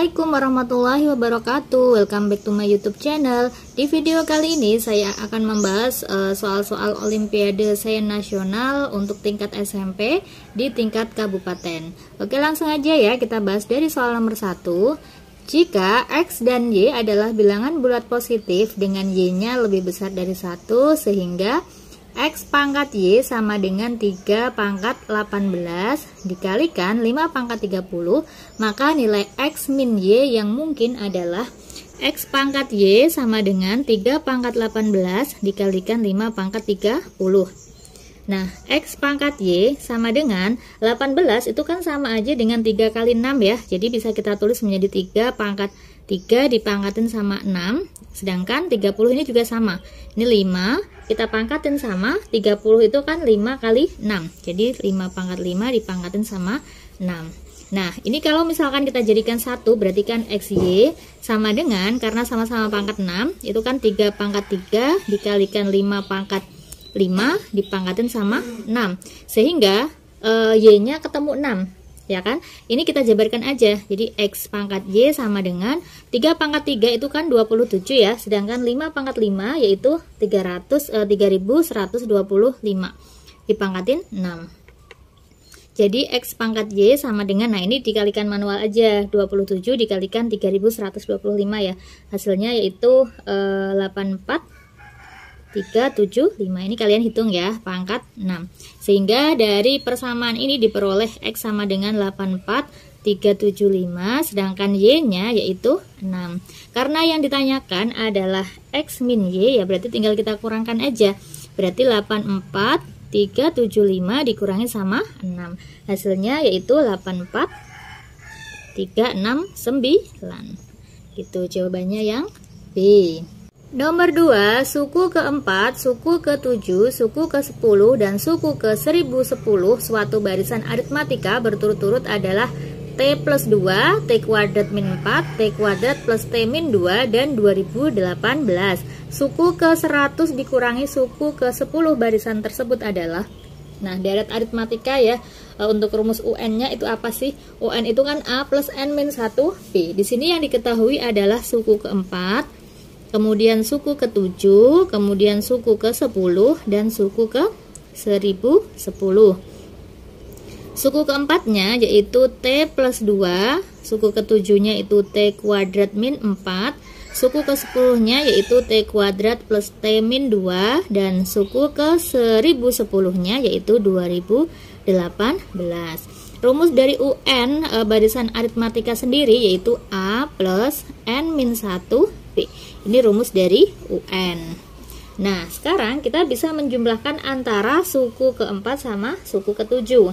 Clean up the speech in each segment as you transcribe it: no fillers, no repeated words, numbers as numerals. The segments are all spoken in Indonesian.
Assalamualaikum warahmatullahi wabarakatuh. Welcome back to my YouTube channel. Di video kali ini saya akan membahas soal-soal Olimpiade Sains Nasional untuk tingkat SMP di tingkat kabupaten. Oke, langsung aja ya, kita bahas dari soal nomor 1. Jika X dan Y adalah bilangan bulat positif dengan Y-nya lebih besar dari 1, sehingga X pangkat Y sama dengan 3 pangkat 18 dikalikan 5 pangkat 30, maka nilai X min Y yang mungkin adalah X pangkat Y sama dengan 3 pangkat 18 dikalikan 5 pangkat 30. Nah, X pangkat Y sama dengan 18 itu kan sama aja dengan 3 kali 6 ya. Jadi bisa kita tulis menjadi 3 pangkat 3 dipangkatin sama 6. Sedangkan 30 ini juga sama. Ini 5 kita pangkatin sama 30 itu kan 5 kali 6. Jadi 5 pangkat 5 dipangkatin sama 6. Nah, ini kalau misalkan kita jadikan 1, berarti kan XY sama dengan, karena sama-sama pangkat 6, itu kan 3 pangkat 3 dikalikan 5 pangkat 5 dipangkatin sama 6. Sehingga Y-nya ketemu 6. Ya kan? Ini kita jabarkan aja. Jadi X pangkat Y sama dengan 3 pangkat 3 itu kan 27 ya. Sedangkan 5 pangkat 5 yaitu 3125 dipangkatin 6. Jadi X pangkat Y sama dengan, nah ini dikalikan manual aja, 27 dikalikan 3125 ya. Hasilnya yaitu 84,375. Ini kalian hitung ya, pangkat 6. Sehingga dari persamaan ini diperoleh X sama dengan 84,375, sedangkan Y-nya yaitu 6. Karena yang ditanyakan adalah X min Y, ya berarti tinggal kita kurangkan aja. Berarti 84,375 dikurangi sama 6. Hasilnya yaitu 84,369. Gitu jawabannya yang B. Nomor 2, suku ke-4, suku ke-7, suku ke-10, dan suku ke-1010 suatu barisan aritmatika berturut-turut adalah T plus 2, T kuadrat min 4, T kuadrat plus T min 2, dan 2018. Suku ke-100 dikurangi suku ke-10 barisan tersebut adalah, nah deret aritmatika ya, untuk rumus UN-nya itu apa sih? UN itu kan A plus N min 1B. Di sini yang diketahui adalah suku ke-4, kemudian suku ke-7, kemudian suku ke-10, dan suku ke-1010. Suku ke-4-nya yaitu T plus 2, suku ke-7-nya itu T kuadrat min 4, suku ke-10-nya yaitu T kuadrat plus T min 2, dan suku ke-1010-nya yaitu 2018. Rumus dari UN barisan aritmatika sendiri yaitu A plus N min 1B. Ini rumus dari UN. Nah, sekarang kita bisa menjumlahkan antara suku ke-4 sama suku ke-7.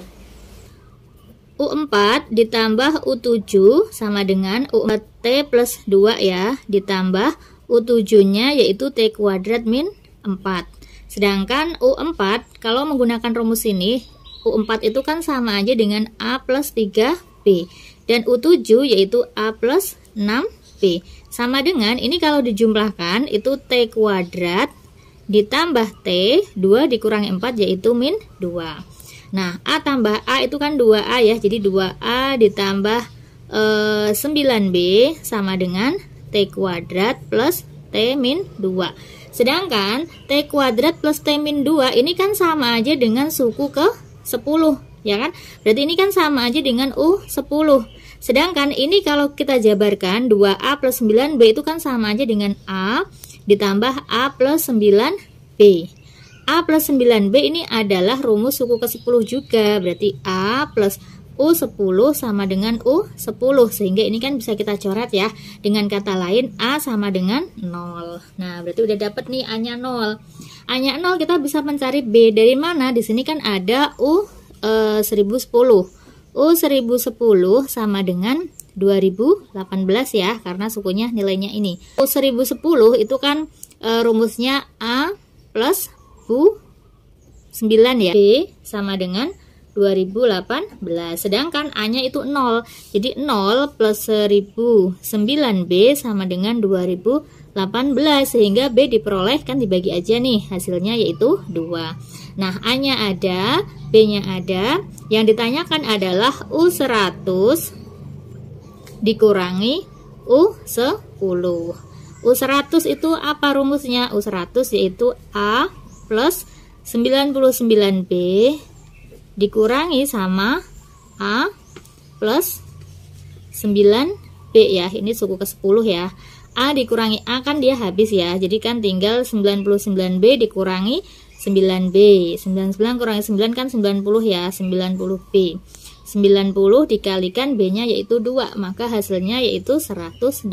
U4 ditambah U7 sama dengan U4T plus 2 ya, ditambah U7-nya yaitu T kuadrat min 4. Sedangkan U4, kalau menggunakan rumus ini, U4 itu kan sama aja dengan A plus 3B. Dan U7 yaitu A plus 6B. Sama dengan, ini kalau dijumlahkan itu T kuadrat ditambah T, 2 dikurangi 4 yaitu min 2. Nah, A tambah A itu kan 2A ya, jadi 2A ditambah 9B sama dengan T kuadrat plus T min 2. Sedangkan T kuadrat plus T min 2 ini kan sama aja dengan suku ke 10, ya kan? Berarti ini kan sama aja dengan U10. Sedangkan ini kalau kita jabarkan 2A plus 9B itu kan sama aja dengan A ditambah A plus 9B. A plus 9B ini adalah rumus suku ke-10 juga. Berarti A plus U10 sama dengan U10. Sehingga ini kan bisa kita coret ya. Dengan kata lain A sama dengan 0. Nah, berarti udah dapet nih A-nya 0. A-nya 0 kita bisa mencari B dari mana? Di sini kan ada U1010. U1010 sama dengan 2018 ya, karena sukunya nilainya ini. U1010 itu kan rumusnya A plus U9 ya. B sama dengan 2018. Sedangkan A-nya itu 0. Jadi 0 plus 1009B sama dengan 2018. Sehingga B diperoleh kan dibagi aja nih. Hasilnya yaitu 2. Nah, A-nya ada, B-nya ada. Yang ditanyakan adalah U100 dikurangi U10. U100 itu apa rumusnya? U100 yaitu A plus 99B dikurangi sama A plus 9B ya. Ini suku ke-10 ya. A dikurangi A kan dia habis ya. Jadi kan tinggal 99B dikurangi 9B. 99 kurangi 9 kan 90 ya. 90B. 90 dikalikan B-nya yaitu 2, maka hasilnya yaitu 180.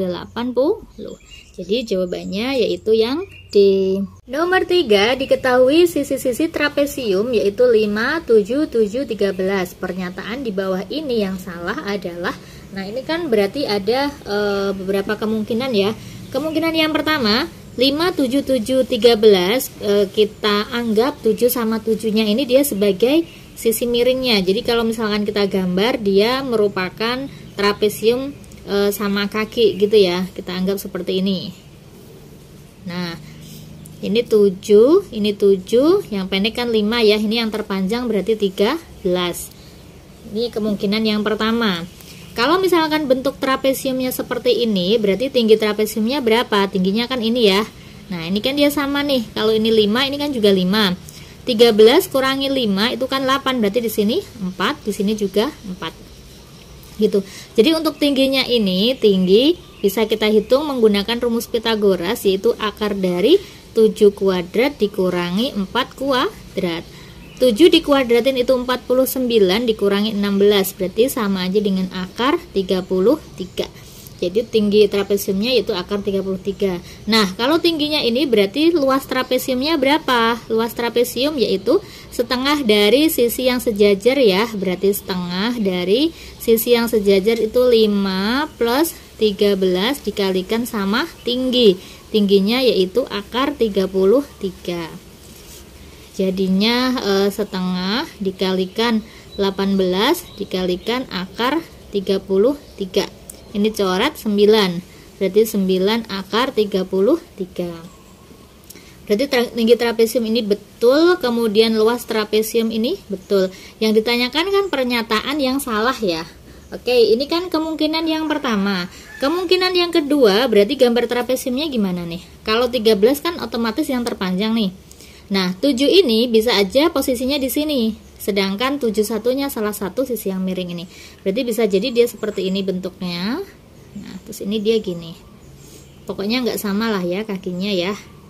Jadi jawabannya yaitu yang D. Nomor 3, diketahui sisi-sisi trapesium yaitu 5, 7, 7, 13. Pernyataan di bawah ini yang salah adalah, nah ini kan berarti ada beberapa kemungkinan ya. Kemungkinan yang pertama, 5, 7, 7, 13, kita anggap 7 sama 7-nya ini dia sebagai sisi miringnya. Jadi kalau misalkan kita gambar, dia merupakan trapesium sama kaki gitu ya. Kita anggap seperti ini. Nah, ini 7, ini 7, yang pendek kan 5 ya. Ini yang terpanjang berarti 13. Ini kemungkinan yang pertama. Kalau misalkan bentuk trapesiumnya seperti ini, berarti tinggi trapesiumnya berapa? Tingginya kan ini ya. Nah, ini kan dia sama nih. Kalau ini 5, ini kan juga 5. 13 kurangi 5 itu kan 8, berarti di sini 4, di sini juga 4. Gitu. Jadi untuk tingginya ini, tinggi bisa kita hitung menggunakan rumus Pythagoras, yaitu akar dari 7 kuadrat dikurangi 4 kuadrat. 7 dikuadratin itu 49 dikurangi 16, berarti sama aja dengan akar 33. Jadi tinggi trapesiumnya yaitu akar 33. Nah, kalau tingginya ini berarti luas trapesiumnya berapa? Luas trapesium yaitu setengah dari sisi yang sejajar ya. Berarti setengah dari sisi yang sejajar itu 5 plus 13 dikalikan sama tinggi. Tingginya yaitu akar 33. Jadinya setengah dikalikan 18 dikalikan akar 33. Ini coret 9, berarti 9 akar 33. Berarti tinggi trapesium ini betul, kemudian luas trapesium ini betul. Yang ditanyakan kan pernyataan yang salah ya. Oke, ini kan kemungkinan yang pertama. Kemungkinan yang kedua, berarti gambar trapesiumnya gimana nih? Kalau 13 kan otomatis yang terpanjang nih. Nah, 7 ini bisa aja posisinya di sini. Sedangkan 71-nya salah satu sisi yang miring ini. Berarti bisa jadi dia seperti ini bentuknya. Nah, terus ini dia gini. Pokoknya nggak sama lah ya kakinya ya.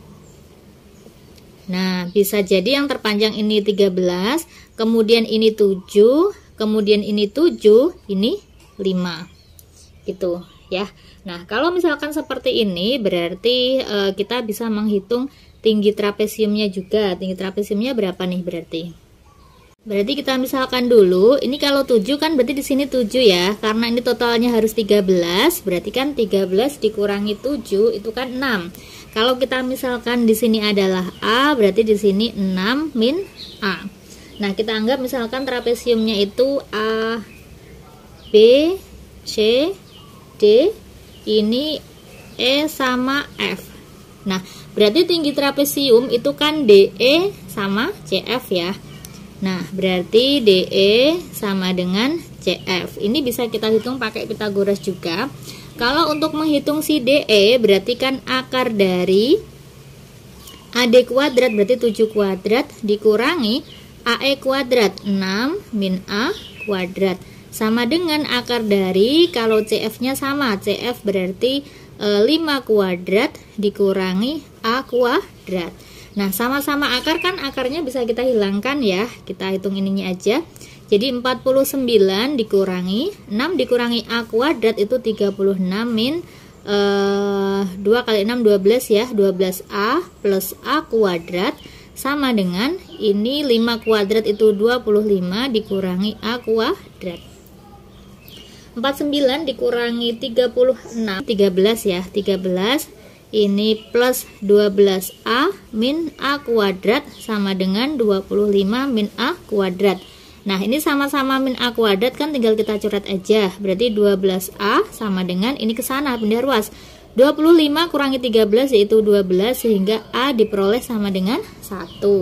Nah, bisa jadi yang terpanjang ini 13, kemudian ini 7, kemudian ini 7, ini 5. Gitu ya. Nah, kalau misalkan seperti ini berarti kita bisa menghitung tinggi trapesiumnya juga. Tinggi trapesiumnya berapa nih berarti? Berarti kita misalkan dulu, ini kalau 7 kan berarti di sini 7 ya. Karena ini totalnya harus 13, berarti kan 13 dikurangi 7 itu kan 6. Kalau kita misalkan di sini adalah A, berarti di sini 6 min A. Nah, kita anggap misalkan trapesiumnya itu A, B, C, D, ini E sama F. Nah, berarti tinggi trapesium itu kan DE sama CF ya. Nah, berarti DE sama dengan CF. Ini bisa kita hitung pakai Pythagoras juga. Kalau untuk menghitung si DE, berarti kan akar dari AD kuadrat, berarti 7 kuadrat, dikurangi AE kuadrat, 6 min A kuadrat. Sama dengan akar dari, kalau CF-nya sama, CF berarti 5 kuadrat, dikurangi A kuadrat. Nah, sama-sama akar kan akarnya bisa kita hilangkan ya. Kita hitung ininya aja. Jadi 49 dikurangi 6 dikurangi A kuadrat itu 36 min 2 kali 6 12 ya. 12A plus A kuadrat sama dengan ini 5 kuadrat itu 25 dikurangi A kuadrat. 49 dikurangi 36 13 ya. 13 ini plus 12A min A kuadrat sama dengan 25 min A kuadrat. Nah, ini sama-sama min A kuadrat kan tinggal kita coret aja. Berarti 12A sama dengan, ini ke sana pindah ruas. 25 kurangi 13 yaitu 12 sehingga A diperoleh sama dengan 1.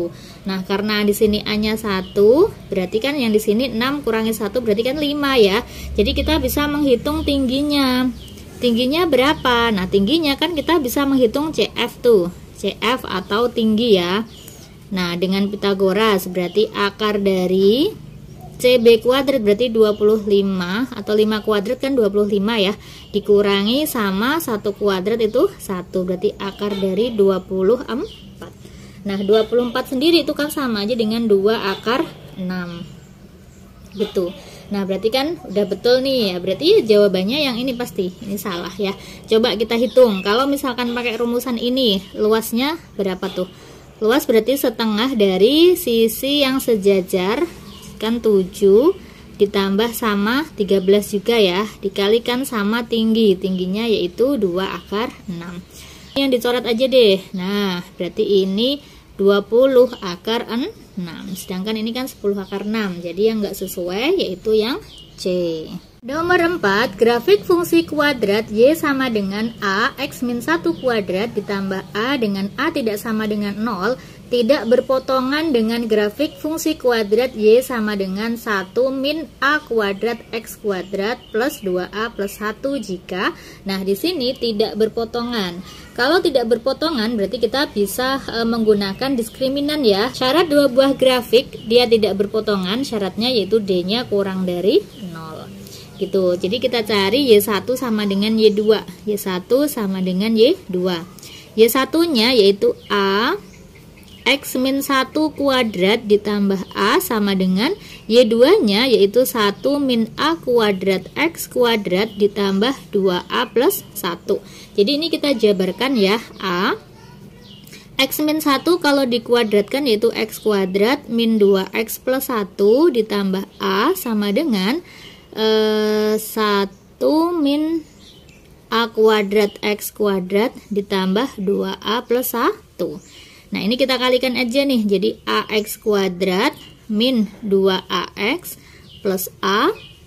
Nah, karena di sini A-nya 1, berarti kan yang di sini 6 kurangi 1 berarti kan 5 ya. Jadi kita bisa menghitung tingginya. Tingginya berapa? Nah, tingginya kan kita bisa menghitung CF tuh. CF atau tinggi ya. Nah, dengan Pitagoras berarti akar dari CB kuadrat berarti 25 atau 5 kuadrat kan 25 ya. Dikurangi sama 1 kuadrat itu 1, berarti akar dari 24. Nah, 24 sendiri itu kan sama aja dengan 2 akar 6. Gitu. Nah, berarti kan udah betul nih ya. Berarti ya jawabannya yang ini pasti. Ini salah ya. Coba kita hitung. Kalau misalkan pakai rumusan ini, luasnya berapa tuh? Luas berarti setengah dari sisi yang sejajar, kan 7 ditambah sama 13 juga ya. Dikalikan sama tinggi. Tingginya yaitu 2 akar 6. Yang dicoret aja deh. Nah, berarti ini 20 akar 6, sedangkan ini kan 10 akar 6, jadi yang enggak sesuai yaitu yang C. Nomor 4, grafik fungsi kuadrat Y sama dengan A X min 1 kuadrat ditambah A dengan A tidak sama dengan 0 tidak berpotongan dengan grafik fungsi kuadrat Y sama dengan 1 min A kuadrat X kuadrat plus 2A plus 1 jika, nah di sini tidak berpotongan. Kalau tidak berpotongan berarti kita bisa menggunakan diskriminan ya. Syarat dua buah grafik dia tidak berpotongan, syaratnya yaitu D-nya kurang dari 0. Gitu. Jadi kita cari Y1 sama dengan Y2. Y1 sama dengan Y2. Y1-nya yaitu A X min 1 kuadrat ditambah A sama dengan Y2-nya yaitu 1 min A kuadrat X kuadrat ditambah 2A plus 1. Jadi ini kita jabarkan ya. A X min 1 kalau dikuadratkan yaitu X kuadrat min 2X plus 1 ditambah A sama dengan 1 min A kuadrat X kuadrat ditambah 2A plus 1. Nah, ini kita kalikan aja nih. Jadi AX kuadrat min 2AX plus A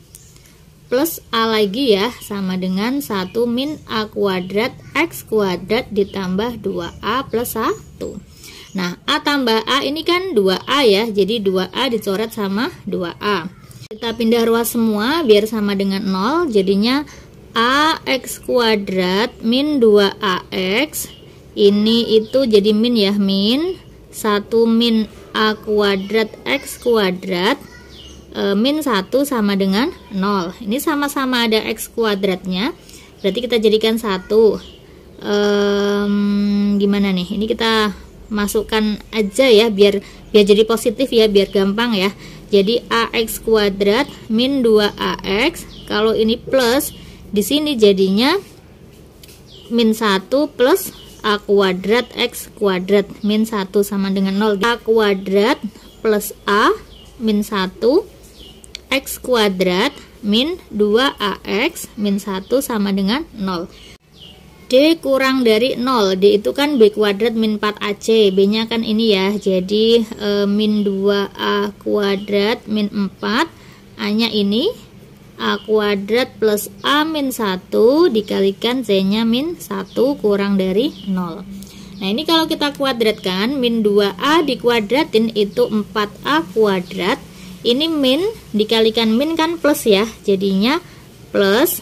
lagi ya, sama dengan 1 min A kuadrat X kuadrat ditambah 2A plus 1. Nah, A tambah A ini kan 2A ya, jadi 2A dicoret sama 2A. Kita pindah ruas semua biar sama dengan 0, jadinya AX kuadrat min 2AX. Ini itu jadi min ya, min 1 min A kuadrat X kuadrat min 1 sama dengan 0. Ini sama-sama ada X kuadratnya, berarti kita jadikan 1. Gimana nih? Ini kita masukkan aja ya, biar jadi positif ya, biar gampang ya. Jadi AX kuadrat min 2AX, kalau ini plus, di sini jadinya min 1 plus A kuadrat X kuadrat min 1 sama dengan 0. A kuadrat plus A min 1 X kuadrat min 2AX min 1 sama dengan 0. D kurang dari 0. D itu kan B kuadrat min 4AC. B nya kan ini ya. Jadi min 2A kuadrat min 4. A nya ini A kuadrat plus A min 1 dikalikan C nya min 1 kurang dari 0. Nah, ini kalau kita kuadratkan, min 2A dikuadratin itu 4A kuadrat. Ini min dikalikan min kan plus ya, jadinya plus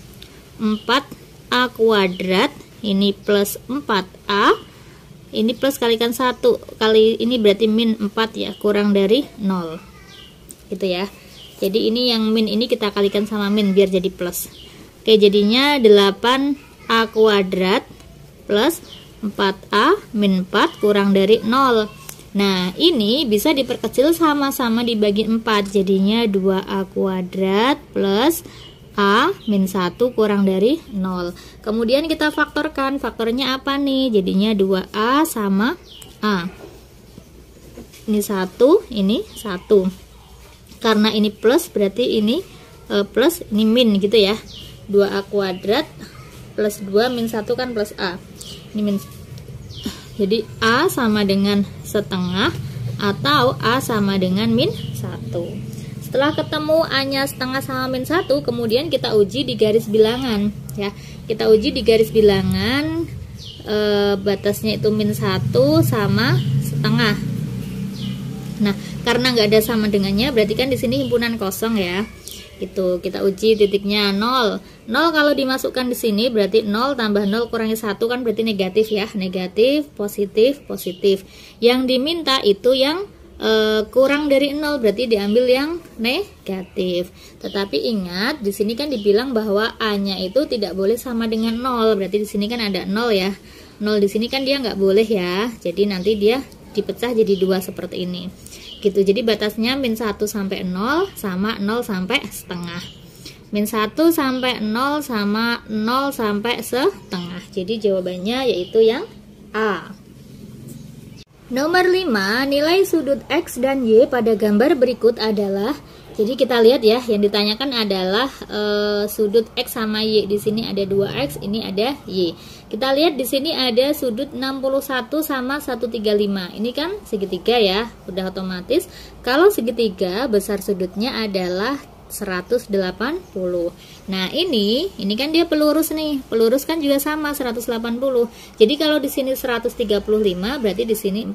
4A kuadrat. Ini plus 4A, ini plus kalikan 1 kali ini berarti min 4 ya, kurang dari 0 gitu ya. Jadi ini yang min ini kita kalikan sama min biar jadi plus. Oke, jadinya 8A kuadrat plus 4A min 4 kurang dari 0. Nah, ini bisa diperkecil sama-sama dibagi 4. Jadinya 2A kuadrat plus A min 1 kurang dari 0. Kemudian kita faktorkan. Faktornya apa nih? Jadinya 2A sama A. Ini 1, ini 1. Karena ini plus berarti ini plus, ini min gitu ya. 2A kuadrat plus 2 min 1 kan plus A. Ini min. Jadi A sama dengan setengah atau A sama dengan min 1. Setelah ketemu A-nya setengah sama min 1, kemudian kita uji di garis bilangan ya. Kita uji di garis bilangan, batasnya itu min 1 sama setengah. Nah, karena nggak ada sama dengannya, berarti kan di sini himpunan kosong ya. Itu kita uji titiknya 0. 0 kalau dimasukkan di sini berarti 0 tambah 0 kurangi 1 kan berarti negatif ya. Negatif, positif, positif. Yang diminta itu yang kurang dari 0, berarti diambil yang negatif. Tetapi ingat di sini kan dibilang bahwa A-nya itu tidak boleh sama dengan 0. Berarti di sini kan ada 0 ya. 0 di sini kan dia nggak boleh ya. Jadi nanti dia dipecah jadi 2 seperti ini. Gitu. Jadi batasnya min 1 sampai 0 sama 0 sampai setengah. Min 1 sampai 0 sama 0 sampai setengah. Jadi jawabannya yaitu yang A. Nomor 5, nilai sudut X dan Y pada gambar berikut adalah, jadi kita lihat ya, yang ditanyakan adalah sudut X sama Y. Di sini ada 2X, ini ada Y. Kita lihat di sini ada sudut 61 sama 135. Ini kan segitiga ya, udah otomatis. Kalau segitiga, besar sudutnya adalah 180. Nah, ini kan dia pelurus nih. Pelurus kan juga sama 180. Jadi kalau di sini 135 berarti di sini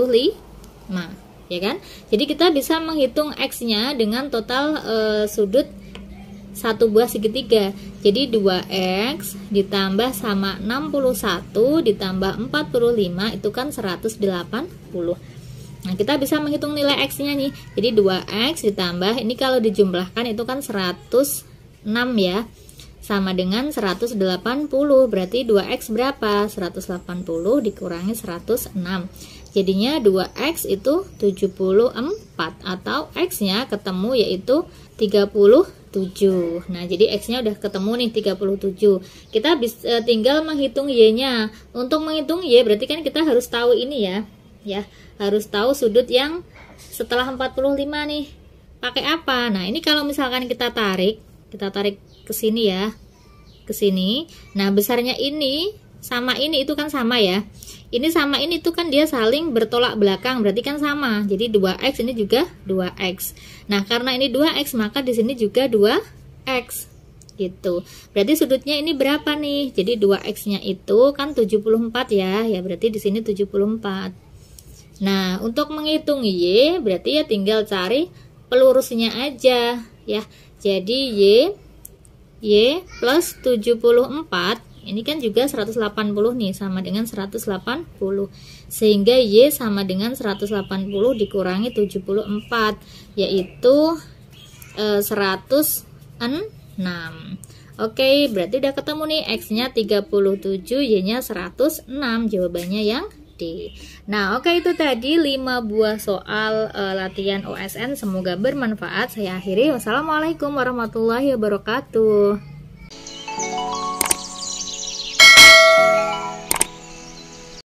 45. Ya kan? Jadi kita bisa menghitung X-nya dengan total sudut satu buah segitiga. Jadi 2X ditambah sama 61 ditambah 45 itu kan 180. Nah, kita bisa menghitung nilai X-nya nih. Jadi 2X ditambah, ini kalau dijumlahkan itu kan 106 ya. Sama dengan 180. Berarti 2X berapa? 180 dikurangi 106. Jadinya 2X itu 74. Atau X-nya ketemu yaitu 37. Nah, jadi X-nya udah ketemu nih 37. Kita bisa tinggal menghitung Y-nya. Untuk menghitung Y berarti kan kita harus tahu ini ya. Ya, harus tahu sudut yang setelah 45 nih. Pakai apa? Nah, ini kalau misalkan kita tarik ke sini ya. Ke sini. Nah, besarnya ini sama ini itu kan sama ya. Ini sama ini itu kan dia saling bertolak belakang, berarti kan sama. Jadi 2X ini juga 2X. Nah, karena ini 2X maka di sini juga 2X. Gitu. Berarti sudutnya ini berapa nih? Jadi 2X-nya itu kan 74 ya. Ya, berarti di sini 74. Nah, untuk menghitung Y berarti ya tinggal cari pelurusnya aja ya. Jadi Y plus 74 ini kan juga 180 nih, sama dengan 180. Sehingga Y sama dengan 180 dikurangi 74 yaitu 106. Oke, berarti udah ketemu nih X-nya 37, Y-nya 106. Jawabannya yang D. Nah, oke, itu tadi 5 buah soal latihan OSN. Semoga bermanfaat. Saya akhiri. Wassalamualaikum warahmatullahi wabarakatuh.